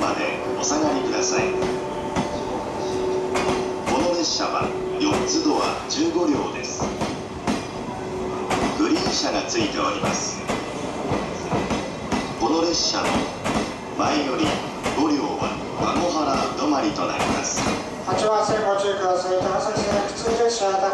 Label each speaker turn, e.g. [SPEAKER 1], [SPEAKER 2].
[SPEAKER 1] までお下がりください。この列車は4つドア15両です。グリーン車がついております。この列車の前より5両は籠原止まりとなります。
[SPEAKER 2] 8番線ご注意ください。高崎線普通列車高